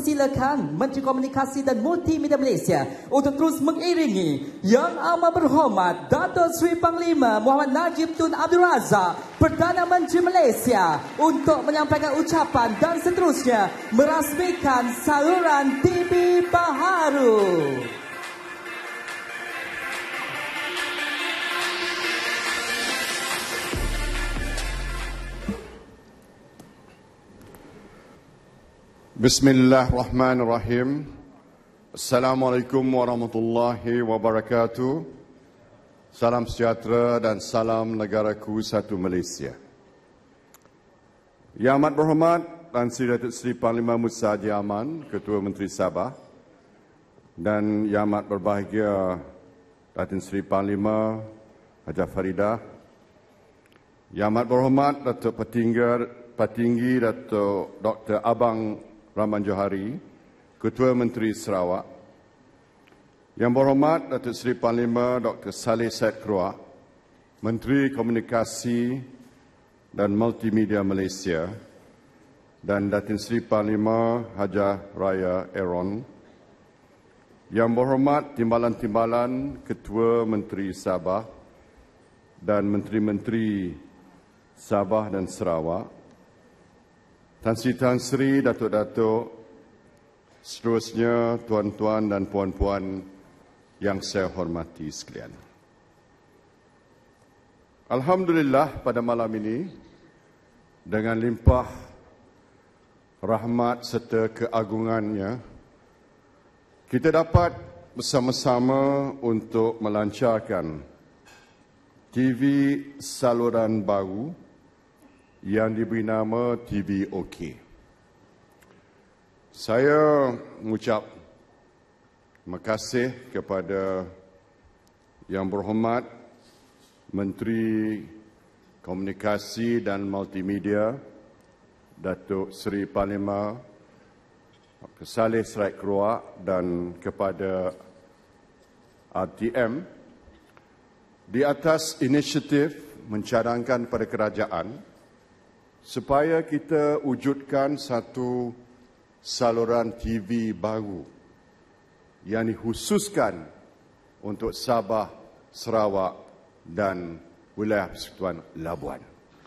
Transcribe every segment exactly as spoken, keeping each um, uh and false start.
mempersilakan Menteri Komunikasi dan Multimedia Malaysia untuk terus mengiringi Yang Amat Berhormat Datuk Seri Panglima Muhammad Najib Tun Abdul Razak, Perdana Menteri Malaysia, untuk menyampaikan ucapan dan seterusnya merasmikan saluran T V baharu. Bismillahirrahmanirrahim. Assalamualaikum warahmatullahi wabarakatuh. Salam sejahtera dan salam negaraku satu Malaysia. Yang Amat Berhormat Tan Sri Datuk Seri Panglima Musa Haji Aman, Ketua Menteri Sabah, dan Yang Amat Berbahagia Datin Seri Panglima Hajah Faridah, Yang Amat Berhormat Datuk Petinggi, Petinggi Datuk Doktor Abang Rahman Johari, Ketua Menteri Sarawak, Yang Berhormat Datuk Seri Panglima Doktor Saleh Said Keruak, Menteri Komunikasi dan Multimedia Malaysia, dan Datin Seri Panglima Hajah Raya Aaron, Yang Berhormat Timbalan-Timbalan Ketua Menteri Sabah dan Menteri-Menteri Sabah dan Sarawak, Tan Sri Tan Sri, Datuk-Datuk, seterusnya tuan-tuan dan puan-puan yang saya hormati sekalian. Alhamdulillah, pada malam ini dengan limpah rahmat serta keagungannya, kita dapat bersama-sama untuk melancarkan T V saluran baru yang diberi nama T V O K. Saya mengucap terima kasih kepada Yang Berhormat Menteri Komunikasi dan Multimedia Datuk Seri Panglima Doktor Saleh Said Keruak, dan kepada R T M di atas inisiatif mencadangkan pada kerajaan supaya kita wujudkan satu saluran T V baru yang dikhususkan untuk Sabah, Sarawak dan wilayah Persekutuan Labuan.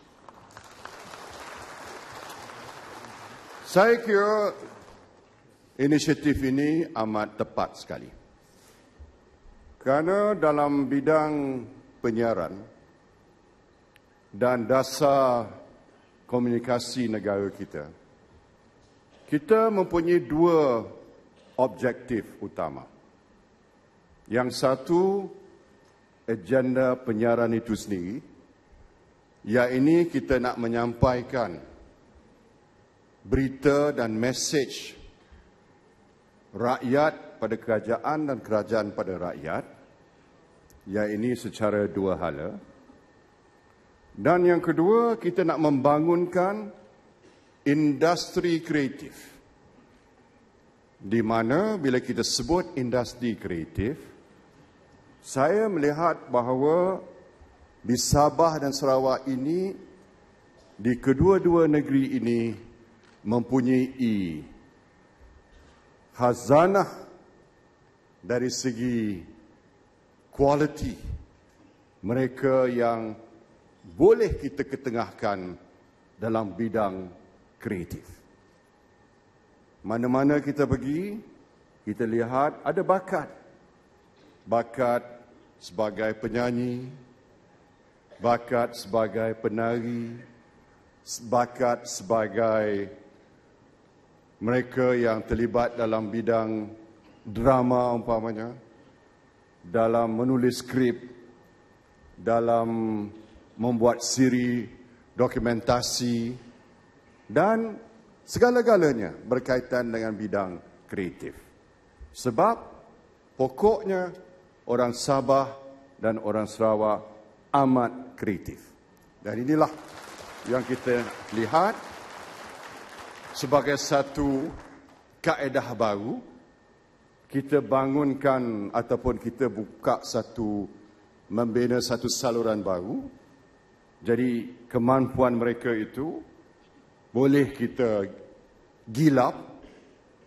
Saya kira inisiatif ini amat tepat sekali. Kerana dalam bidang penyiaran dan dasar komunikasi negara kita, kita mempunyai dua objektif utama. Yang satu, agenda penyiaran itu sendiri, iaitu kita nak menyampaikan berita dan mesej rakyat pada kerajaan dan kerajaan pada rakyat, iaitu secara dua hala. Dan yang kedua, kita nak membangunkan industri kreatif, di mana bila kita sebut industri kreatif, saya melihat bahawa di Sabah dan Sarawak ini, di kedua-dua negeri ini mempunyai khazanah dari segi kualiti mereka yang boleh kita ketengahkan dalam bidang kreatif. Mana-mana kita pergi, kita lihat ada bakat. Bakat sebagai penyanyi, bakat sebagai penari, bakat sebagai mereka yang terlibat dalam bidang drama umpamanya, dalam menulis skrip, dalam membuat siri dokumentasi, dan segala-galanya berkaitan dengan bidang kreatif. Sebab pokoknya orang Sabah dan orang Sarawak amat kreatif. Dan inilah yang kita lihat sebagai satu kaedah baru. Kita bangunkan ataupun kita buka satu, membina satu saluran baru. Jadi kemampuan mereka itu boleh kita gilap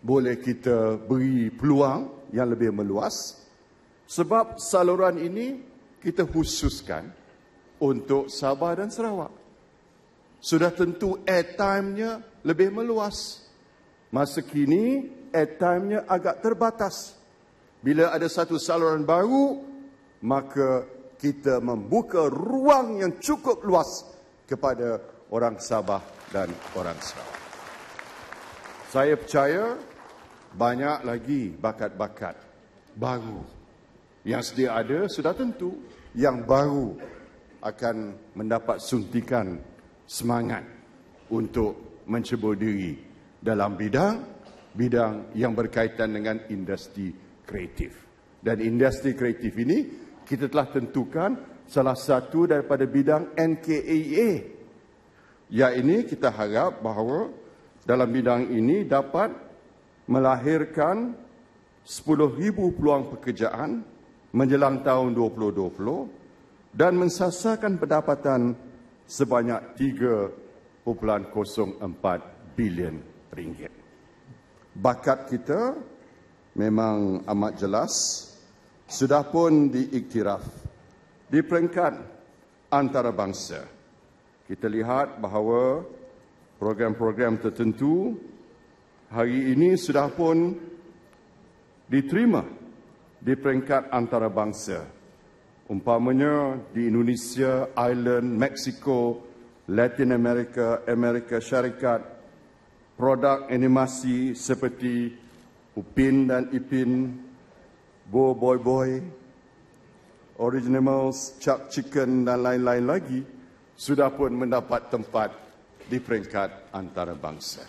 boleh kita beri peluang yang lebih meluas, sebab saluran ini kita khususkan untuk Sabah dan Sarawak. Sudah tentu airtime-nya lebih meluas. Masa kini airtime-nya agak terbatas. Bila ada satu saluran baru, maka kita membuka ruang yang cukup luas kepada orang Sabah dan orang Sarawak. Saya percaya banyak lagi bakat-bakat baru yang sedia ada, sudah tentu yang baru akan mendapat suntikan semangat untuk mencuba diri dalam bidang bidang yang berkaitan dengan industri kreatif. Dan industri kreatif ini kita telah tentukan salah satu daripada bidang N K A A. Ya, ini kita harap bahawa dalam bidang ini dapat melahirkan sepuluh ribu peluang pekerjaan menjelang tahun dua ribu dua puluh dan mensasarkan pendapatan sebanyak tiga perpuluhan kosong empat bilion ringgit. Bakat kita memang amat jelas, sudah pun diiktiraf di peringkat antarabangsa. Kita lihat bahawa program-program tertentu hari ini sudah pun diterima di peringkat antarabangsa. Umpamanya di Indonesia, Ireland, Mexico, Latin America, Amerika Syarikat, produk animasi seperti Upin dan Ipin, Bo Boy Boy, Originals, Chuck Chicken dan lain-lain lagi sudah pun mendapat tempat di peringkat antarabangsa.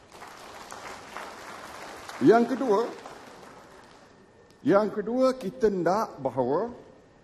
Yang kedua, yang kedua kita nak bahawa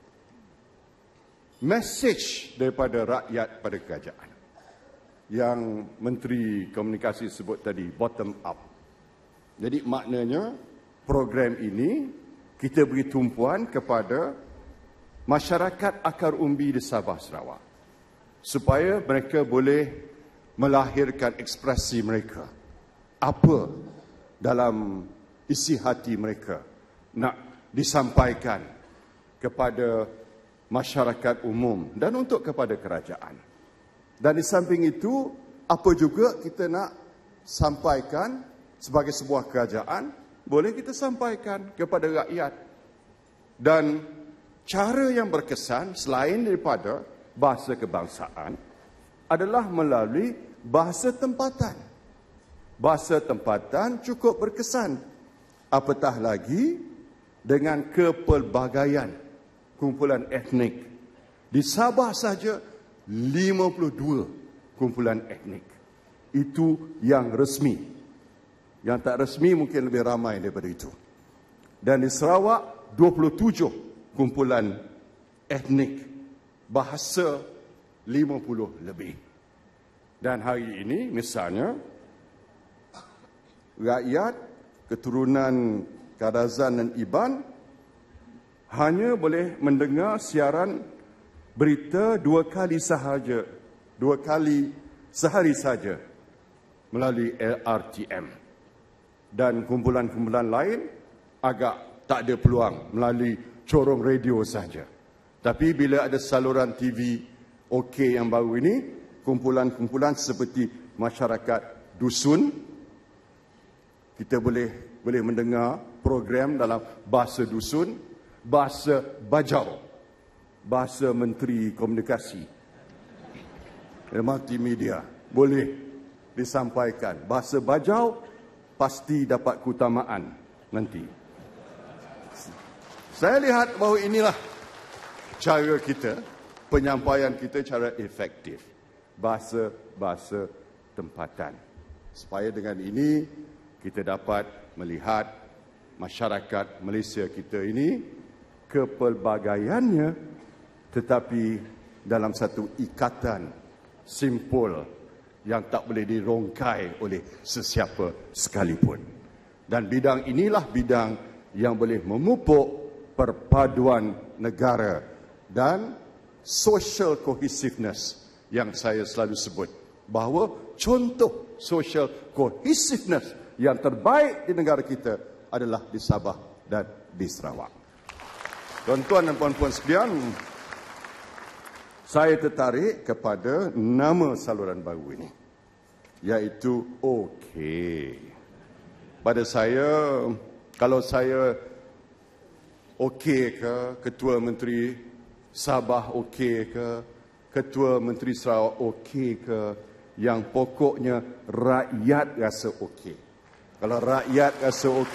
mesej daripada rakyat pada kerajaan yang Menteri Komunikasi sebut tadi, bottom up. Jadi maknanya program ini kita beri tumpuan kepada masyarakat akar umbi di Sabah Sarawak supaya mereka boleh melahirkan ekspresi mereka. Apa dalam isi hati mereka nak disampaikan kepada masyarakat umum dan untuk kepada kerajaan. Dan di samping itu, apa juga kita nak sampaikan sebagai sebuah kerajaan, boleh kita sampaikan kepada rakyat. Dan cara yang berkesan selain daripada bahasa kebangsaan adalah melalui bahasa tempatan. Bahasa tempatan cukup berkesan. Apatah lagi dengan kepelbagaian kumpulan etnik. Di Sabah saja lima puluh dua kumpulan etnik. Itu yang resmi. Yang tak resmi mungkin lebih ramai daripada itu. Dan di Sarawak dua puluh tujuh kumpulan etnik. Bahasa lima puluh lebih. Dan hari ini misalnya rakyat keturunan Kadazan dan Iban hanya boleh mendengar siaran berita dua kali sahaja, dua kali sehari saja melalui L R T M. Dan kumpulan-kumpulan lain agak tak ada peluang melalui corong radio saja. Tapi bila ada saluran T V OK yang baru ini, kumpulan-kumpulan seperti masyarakat dusun, kita boleh boleh mendengar program dalam bahasa dusun, bahasa Bajau, bahasa Menteri Komunikasi, multimedia, boleh disampaikan. Bahasa Bajau pasti dapat keutamaan nanti. Saya lihat bahawa inilah cara kita, penyampaian kita cara efektif. Bahasa-bahasa tempatan. Supaya dengan ini kita dapat melihat masyarakat Malaysia kita ini kepelbagaiannya tetapi dalam satu ikatan simpul yang tak boleh dirongkai oleh sesiapa sekalipun. Dan bidang inilah bidang yang boleh memupuk perpaduan negara dan social cohesiveness yang saya selalu sebut. Bahawa contoh social cohesiveness yang terbaik di negara kita adalah di Sabah dan di Sarawak. Tuan-tuan dan puan-puan sekalian, saya tertarik kepada nama saluran baru ini, iaitu OK. Pada saya, kalau saya OK ke, Ketua Menteri Sabah OK ke, Ketua Menteri Sarawak OK ke, yang pokoknya rakyat rasa OK. Kalau rakyat rasa OK,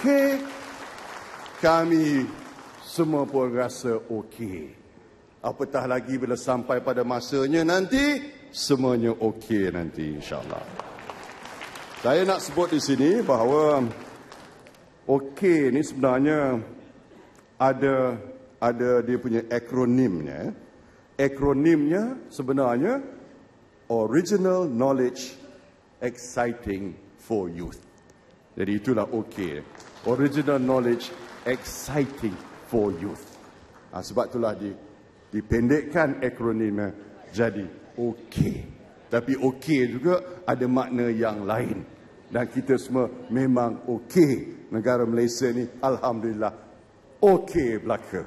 kami semua pun rasa OK. Apatah lagi bila sampai pada masanya nanti, semuanya okey nanti insya-Allah. Saya nak sebut di sini bahawa okey ni sebenarnya ada ada dia punya akronimnya. Akronimnya sebenarnya Original Knowledge Exciting for Youth. Jadi itulah okey. Original Knowledge Exciting for Youth. Ha, sebab itulah di dipendekkan akronimnya jadi OK. Tapi OK juga ada makna yang lain. Dan kita semua memang OK. Negara Malaysia ni alhamdulillah OK belaka.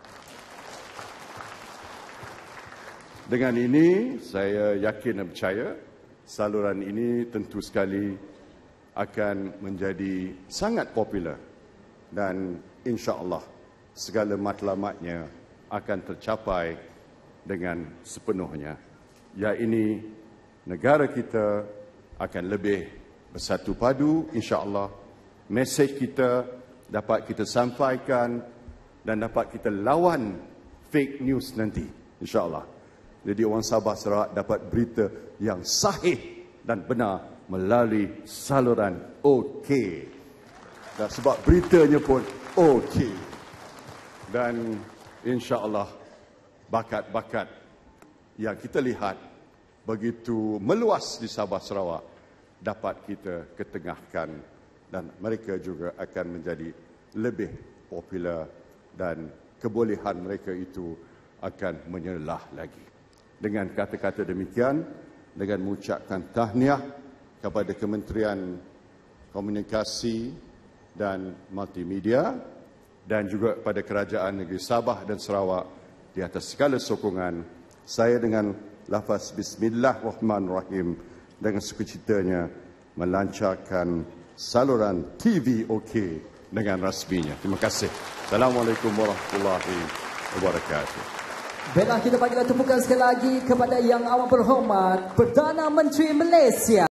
Dengan ini saya yakin dan percaya saluran ini tentu sekali akan menjadi sangat popular dan insya-Allah segala matlamatnya akan tercapai dengan sepenuhnya. Ya, ini negara kita akan lebih bersatu padu insya-Allah. Mesej kita dapat kita sampaikan dan dapat kita lawan fake news nanti insya-Allah. Jadi orang Sabah Sarawak dapat berita yang sahih dan benar melalui saluran OK. Dan sebab beritanya pun OK. Dan insya-Allah bakat-bakat yang kita lihat begitu meluas di Sabah Sarawak dapat kita ketengahkan dan mereka juga akan menjadi lebih popular dan kebolehan mereka itu akan menyerlah lagi. Dengan kata-kata demikian, dengan mengucapkan tahniah kepada Kementerian Komunikasi dan Multimedia dan juga pada Kerajaan Negeri Sabah dan Sarawak di atas segala sokongan, saya dengan lafaz Bismillahirrahmanirrahim dengan sukacitanya melancarkan saluran T V OK dengan rasminya. Terima kasih. Assalamualaikum warahmatullahi wabarakatuh. Baiklah, kita bagi tepukan sekali lagi kepada Yang Amat Berhormat Perdana Menteri Malaysia.